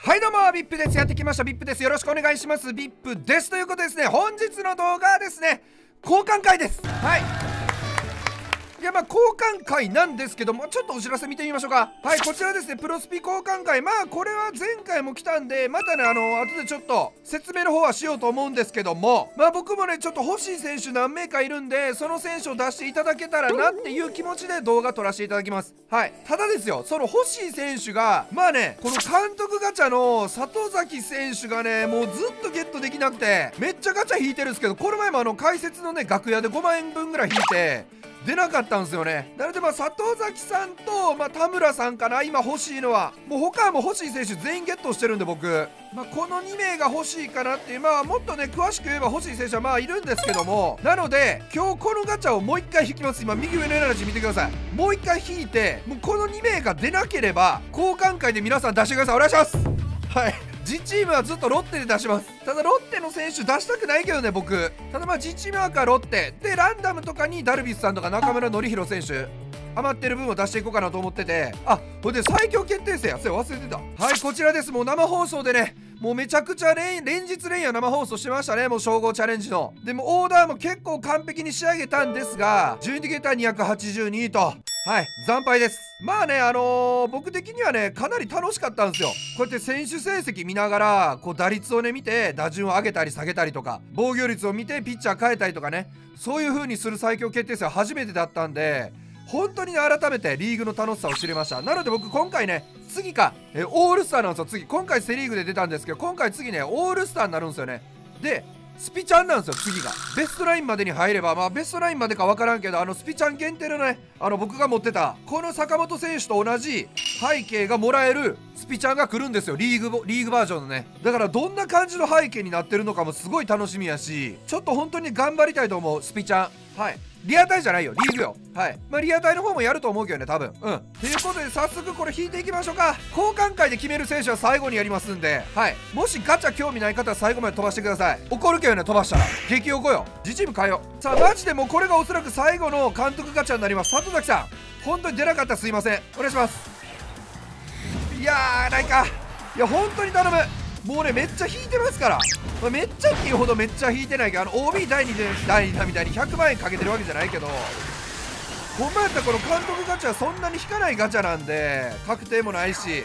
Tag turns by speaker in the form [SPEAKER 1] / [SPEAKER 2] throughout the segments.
[SPEAKER 1] はいどうも VIP です。やってきました VIP です。よろしくお願いします。 VIP ですということでですね、本日の動画はですね、交換会です。はい、いや交換会なんですけども、ちょっとお知らせ見てみましょうか。はい、こちらですね、プロスピ交換会。これは前回も来たんで、またね後でちょっと説明の方はしようと思うんですけども、僕もねちょっと欲しい選手何名かいるんで、その選手を出していただけたらなっていう気持ちで動画撮らせていただきます。はい、ただですよ、その欲しい選手がこの監督ガチャの里崎選手がね、もうずっとゲットできなくて、めっちゃガチャ引いてるんですけど、この前も解説のね楽屋で5万円分ぐらい引いて出なかったんですよね。なので里崎さんと、田村さんかな、今欲しいのは。もう他はもう欲しい選手全員ゲットしてるんで、僕この2名が欲しいかなっていう、もっとね詳しく言えば欲しい選手はいるんですけども、なので今日このガチャをもう1回引きます。今右上のエナジー見てください。もう1回引いて、もうこの2名が出なければ交換会で皆さん出してください。お願いします。はい、自チームはずっとロッテで出します。ただロッテの選手出したくないけどね、僕。ただ自チームはロッテで、ランダムとかにダルビスさんとか中村紀弘選手余ってる分を出していこうかなと思ってて、これで最強決定戦や、それ忘れてた。はい、こちらです。もう生放送でね、もうめちゃくちゃ連日連夜生放送してましたね。もう称号チャレンジの。でもオーダーも結構完璧に仕上げたんですが、12ゲーター282と、はい、惨敗です。僕的にはねかなり楽しかったんですよ。こうやって選手成績見ながら、打率をね見て打順を上げたり下げたりとか、防御率を見てピッチャー変えたりとかね、そういう風にする最強決定戦は初めてだったんで、本当にね改めてリーグの楽しさを知れました。なので僕今回ね、次かオールスターなんですよ。次、今回セリーグで出たんですけど、今回次ねオールスターになるんですよね。でスピチャンなんですよ、次が。ベストラインまでに入れば、ベストラインまでか分からんけど、スピチャン限定のね、僕が持ってたこの坂本選手と同じ背景がもらえるスピチャンが来るんですよ。リーグバージョンのね。だからどんな感じの背景になってるのかもすごい楽しみやし、ちょっと本当に頑張りたいと思う。スピチャン、はい、リアタイじゃないよ、リーグよ。はい、リアタイの方もやると思うけどね、多分。ということで早速これ引いていきましょうか。交換会で決める選手は最後にやりますんで、はい、もしガチャ興味ない方は最後まで飛ばしてください。怒るけどね、飛ばしたら激怒よ。自チーム変えよう。さあマジでもうこれがおそらく最後の監督ガチャになります。里崎さん本当に出なかったらすいません。お願いします。いやーないか。いや本当に頼む。もうねめっちゃ引いてますから。めっちゃっていうほどめっちゃ引いてないけど、OB 第2弾みたいに100万円かけてるわけじゃないけど、ほんまやったらこの監督ガチャはそんなに引かないガチャなんで、確定もないし、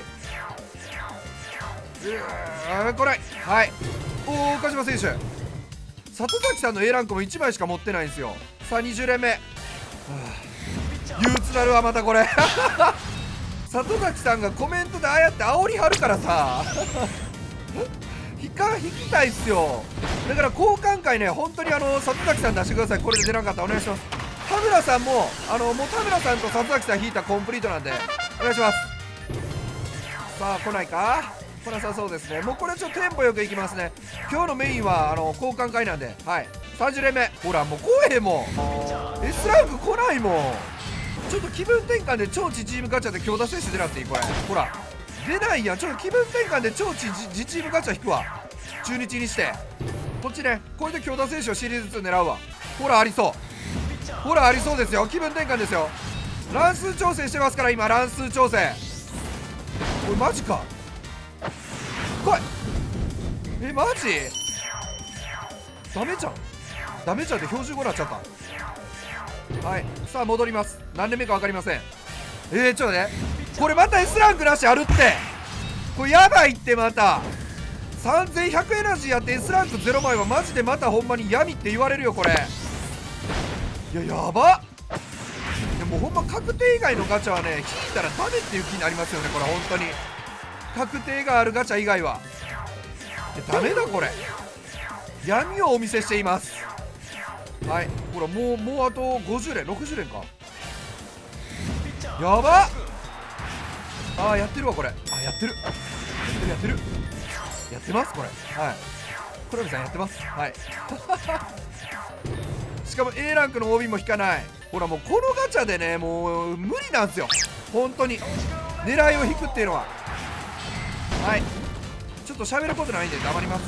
[SPEAKER 1] 来ない。はい、岡島選手、里崎さんの A ランクも1枚しか持ってないんですよ。さあ20連目、憂鬱なるわまたこれ里崎さんがコメントでああやって煽り張るからさ引きたいっすよ。だから交換会ね、本当に里崎さん出してください。これで出なかったらお願いします。田村さんももう田村さんと里崎さん引いたコンプリートなんでお願いします。さあ来ないか、来なさそうですね。もうこれちょっとテンポよくいきますね。今日のメインは交換会なんで、はい、30連目。ほらもう来えもん、 S ランク来ないもん。ちょっと気分転換で超知チームガチャで強打選手出なくていい。これほら出ないやん。ちょっと気分転換で超自チームガチャ引くわ。中日にしてこっちね、これで強打選手をシリーズ2狙うわ。ほらありそう、ほらありそうですよ。気分転換ですよ。乱数調整してますから今、乱数調整。これマジか、来い。マジダメじゃん、ダメじゃんって標準語になっちゃった。はい、さあ戻ります。何連目か分かりません。ちょっとね、これまた S ランクなしあるって。これやばいって。また3100エナジーやって S ランク0枚はマジでまたほんまに闇って言われるよこれ。いややばっ。でもほんま確定以外のガチャはね引いたらダメっていう気になりますよね。これ本当に確定があるガチャ以外はダメだこれ。闇をお見せしています。はい、ほらもうあと50連60連か。やばっ。やってるわこれ。やってるやってますこれ。はい、コラミさんやってます。はいしかも A ランクの OB も引かない。ほらもうこのガチャでねもう無理なんですよ本当に、狙いを引くっていうのは。はい、ちょっと喋ることないんで黙ります。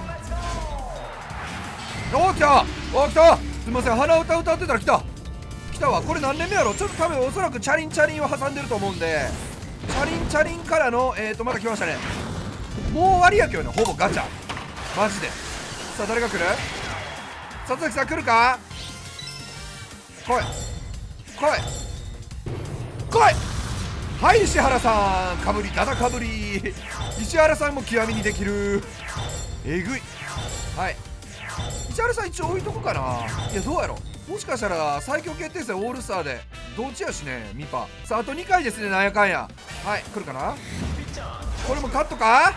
[SPEAKER 1] 来た。すみません、鼻歌歌ってたら来た来たわ。これ何年目やろ。ちょっと多分おそらくチャリンチャリンを挟んでると思うんで、チャリンチャリンからのまた来ましたね。もう終わりやけどね、ほぼガチャマジで。さあ誰が来る。里崎さん来るか。来い来い来い。はい、石原さんかぶり、ダダかぶり。石原さんも極みにできる。えぐい。はい、石原さん一応置いとこかな。いやどうやろ、もしかしたら最強決定戦オールスターでどっちやしね、ミパ。さああと2回ですね、なんやかんや。はい、来るかな。これもカットか。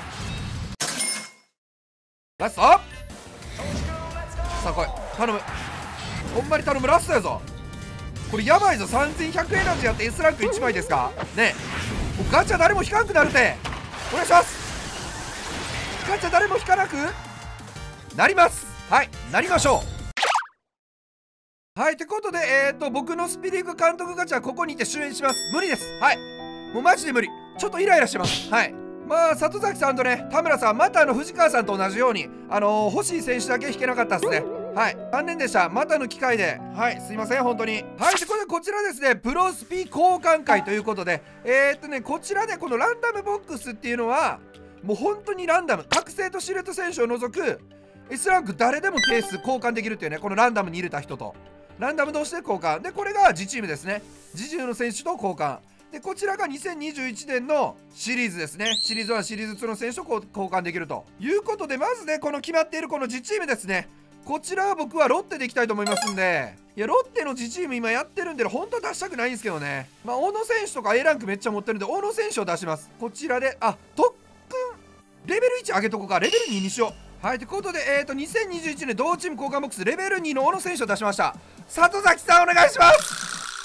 [SPEAKER 1] ラスト。さあ来い、頼む、ほんまに頼む、ラストやぞ。これやばいぞ。3100エナジーやって S ランク1枚ですかね。もうガチャ誰も引かんくなるて。お願いします。ガチャ誰も引かなくなります。はい、なりましょう。はい、ってことで僕のスピリーグ監督ガチャここにて終演します。無理です。はい、もうマジで無理。ちょっとイライラしてます。はい、まあ里崎さんとね田村さん、また藤川さんと同じように欲しい選手だけ引けなかったですね。はい、残念でした。またの機会で、はい、すいません本当に。はい、でこちらですね、プロスピ交換会ということで、こちらでこのランダムボックスっていうのはもう本当にランダム、覚醒とシルエット選手を除く S ランク誰でも定数交換できるっていうね、このランダムに入れた人とランダム同士で交換で、これが自チームですね。自重の選手と交換で、こちらが2021年のシリーズですね。シリーズ1、シリーズ2の選手と交換できるということで、まずねこの決まっているこの自チームですね、こちらは僕はロッテでいきたいと思いますんで、いやロッテの自チーム今やってるんで本当は出したくないんですけどね。まあ小野選手とか A ランクめっちゃ持ってるんで小野選手を出します。こちらで特訓レベル1上げとこうか。レベル2にしよう。はい、ということで2021年同チーム交換ボックスレベル2の小野選手を出しました。里崎さんお願いします。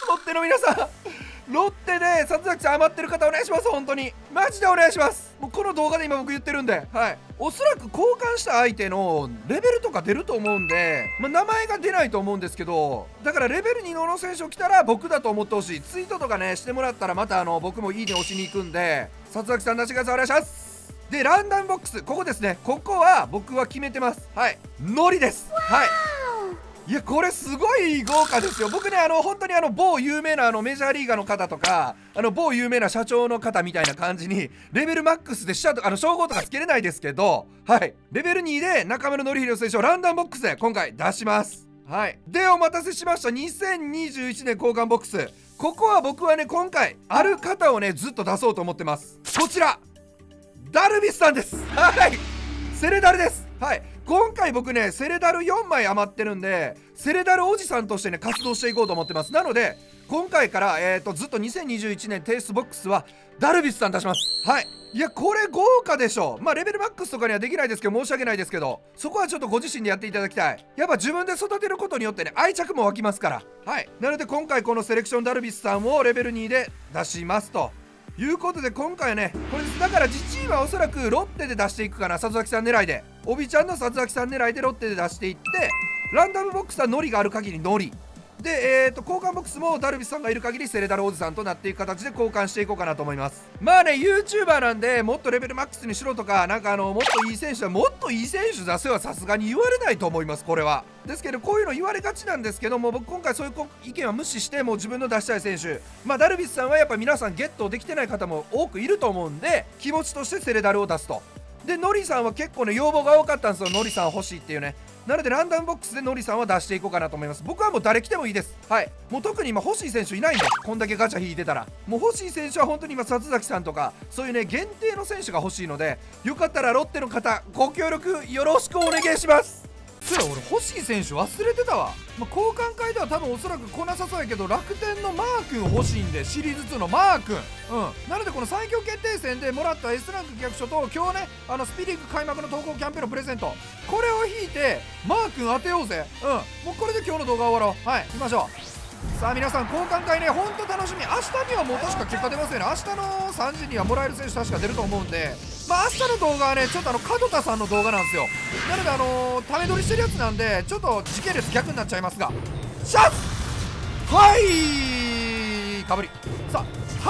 [SPEAKER 1] ロッテの皆さん、ロッテで里崎さん余ってる方お願いします。本当にマジでお願いします。もうこの動画で今僕言ってるんで、はい、おそらく交換した相手のレベルとか出ると思うんで、まあ、名前が出ないと思うんですけど、だからレベル2の小野選手を来たら僕だと思ってほしい。ツイートとかねしてもらったらまた僕もいいね押しに行くんで、里崎さん出してください。お願いします。でランダムボックス、ここですね。ここは僕は決めてます。はい、ノリです。はい、いやこれすごい豪華ですよ。僕ね本当に某有名なメジャーリーガーの方とか某有名な社長の方みたいな感じにレベルマックスで称号とかつけれないですけど、はいレベル2で中村紀洋選手をランダムボックスで今回出します。はい、でお待たせしました。2021年交換ボックス、ここは僕はね今回ある方をねずっと出そうと思ってます。こちらダルビスさんです。はい、セレダルです。はい、今回僕ねセレダル4枚余ってるんで、セレダルおじさんとしてね活動していこうと思ってます。なので今回からずっと2021年テイストボックスはダルビスさん出します。はい、いやこれ豪華でしょ。まあレベルマックスとかにはできないですけど、申し訳ないですけど、そこはちょっとご自身でやっていただきたい。やっぱ自分で育てることによってね愛着も湧きますから。はい、なので今回このセレクションダルビスさんをレベル2で出しますということで、今回はねこれです。だから自チームはおそらくロッテで出していくかな。里崎さん狙いで、おびちゃんの里崎さん狙いでロッテで出していって、ランダムボックスはノリがある限りノリで、交換ボックスもダルビスさんがいる限りセレダルおじさんとなっていく形で交換していこうかなと思います。まあね YouTuber なんでもっとレベルマックスにしろとか、なんかもっといい選手はもっといい選手出せはさすがに言われないと思います。これはですけど、こういうの言われがちなんですけども、僕今回そういう意見は無視して、もう自分の出したい選手、まあダルビスさんはやっぱ皆さんゲットできてない方も多くいると思うんで、気持ちとしてセレダルを出すと。でノリさんは結構ね要望が多かったんですよ。ノリさん欲しいっていうね。なのでランダムボックスでノリさんは出していこうかなと思います。僕はもう誰来てもいいです。はい、もう特に今欲しい選手いないんで、こんだけガチャ引いてたらもう欲しい選手は本当に今里崎さんとかそういうね限定の選手が欲しいので、よかったらロッテの方ご協力よろしくお願いします。それ俺欲しい選手忘れてたわ。まあ、交換会では多分おそらく来なさそうやけど、楽天のマー君欲しいんで、シリーズ2のマー君、なのでこの最強決定戦でもらった S ランク契約書と今日ねスピリーグ開幕の投稿キャンペーンのプレゼント、これを引いてマー君当てようぜ。もうこれで今日の動画終わろう。はい、行きましょう。さあ皆さん交換会ねほんと楽しみ。明日にはもう確か結果出ますよね。明日の3時にはもらえる選手確か出ると思うんで、まあ明日の動画はねちょっと門田さんの動画なんですよ。なのでため撮りしてるやつなんでちょっと時系列逆になっちゃいますが、シャツはいかぶり、さあ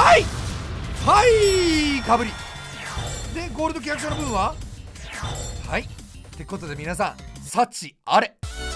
[SPEAKER 1] はいかぶりで、ゴールド契約書の分ははいってことで皆さん幸あれ。